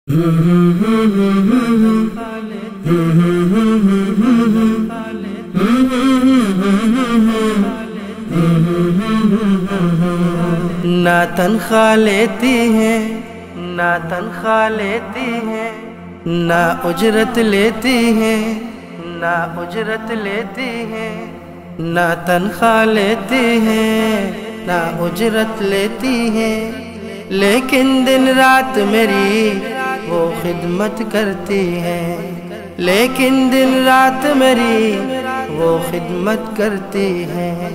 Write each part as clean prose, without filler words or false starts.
نہ تنخواہ لیتی ہیں نہ تنخواہ لیتی ہیں نہ اجرت لیتی ہیں نہ اجرت لیتی ہیں نہ تنخواہ لیتی ہیں نہ اجرت لیتی ہیں لیکن دن رات میری وہ خدمت کرتی ہیں لیکن دن رات میری وہ خدمت کرتی ہیں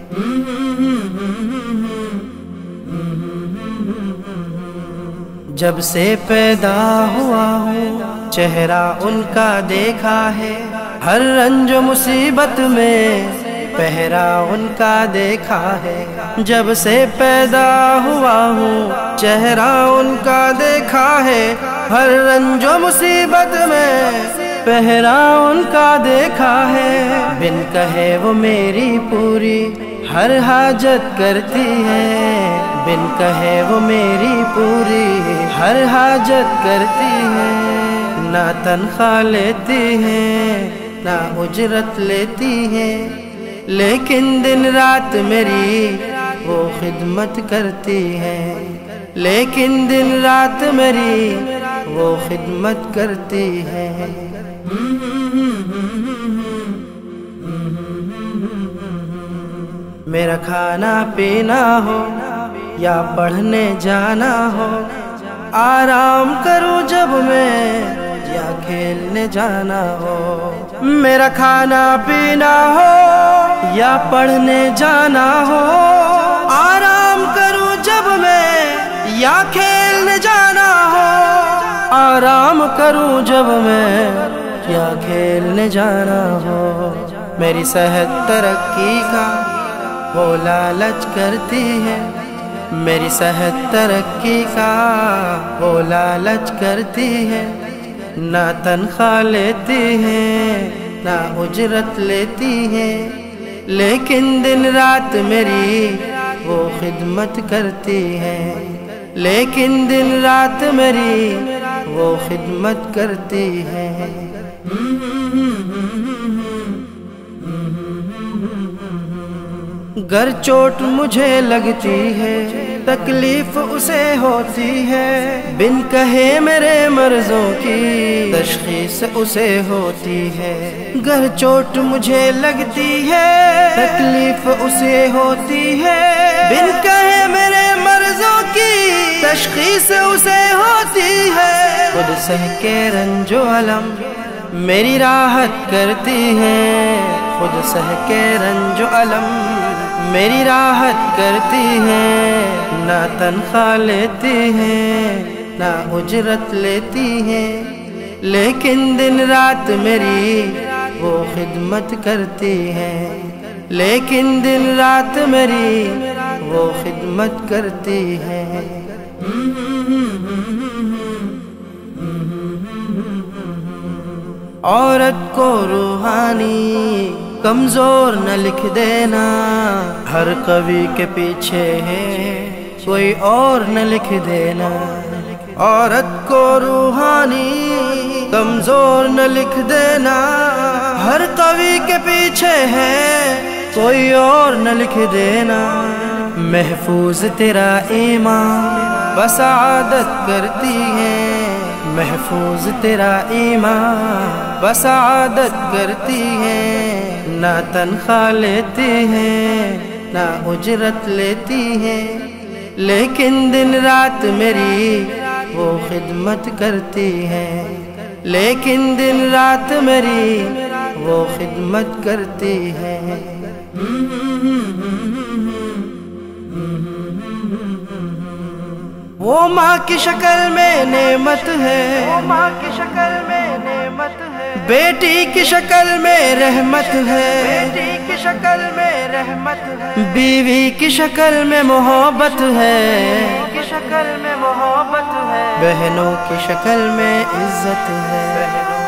جب سے پیدا ہوا ہوں چہرہ ان کا دیکھا ہے ہر رنج و مصیبت میں پہرا ان کا دیکھا ہے جب سے پیدا ہوا ہوں چہرہ ان کا دیکھا ہے ہر رنج و مصیبت میں پہرا ان کا دیکھا ہے بن کہے وہ میری پوری ہر حاجت کرتی ہے بن کہے وہ میری پوری ہر حاجت کرتی ہے نہ تنخواہ لیتی ہے نہ اجرت لیتی ہے لیکن دن رات میری وہ خدمت کرتی ہے لیکن دن رات میری وہ خدمت کرتی ہے میرا کھانا پینا ہو یا پڑھنے جانا ہو آرام کروں جب میں یا کھیلنے جانا ہو میرا کھانا پینا ہو یا پڑھنے جانا ہو آرام کروں جب میں یا کھیلنے جانا ہو آرام کروں جب میں یا کھیلنے جانا ہو میری صحت ترقی کا وہ لالچ کرتی ہے میری صحت ترقی کا وہ لالچ کرتی ہے نہ تنخواہ لیتی ہے نہ اجرت لیتی ہے لیکن دن رات میری وہ خدمت کرتی ہے لیکن دن رات میری وہ خدمت کرتی ہے گر چوٹ مجھے لگتی ہے تکلیف اسے ہوتی ہے بن کہے میرے مرضوں کی تشخیص اسے ہوتی ہے گر چوٹ مجھے لگتی ہے تکلیف اسے ہوتی ہے بن کہے میرے مرضوں کی تشخیص اسے ہوتی ہے خود سہ کے رنج و علم میری راحت کرتی ہے خود سہ کے رنج و علم میری راحت کرتی ہے نہ تنخواہ لیتی ہے نہ اجرت لیتی ہے لیکن دن رات میری وہ خدمت کرتی ہے لیکن دن رات میری وہ خدمت کرتی ہے عورت کو روحانی کمزور نہ لکھ دینا ہر قوی کے پیچھے ہے کوئی اور نہ لکھ دینا عورت کو روحانی کمزور نہ لکھ دینا ہر قوی کے پیچھے ہے کوئی اور نہ لکھ دینا محفوظ تیرا ایمان بس عادت کرتی ہے محفوظ تیرا ایمان بس عادت کرتی ہے نہ تنخواہ لیتی ہے نہ اجرت لیتی ہے لیکن دن رات میری وہ خدمت کرتی ہے لیکن دن رات میری وہ خدمت کرتی ہے وہ ماں کی شکل میں نعمت ہے وہ ماں کی شکل میں نعمت ہے بیٹی کی شکل میں رحمت ہے بیٹی کی شکل میں رحمت ہے بیوی کی شکل میں محبت ہے کی شکل میں محبت ہے بہنوں کی شکل میں عزت ہے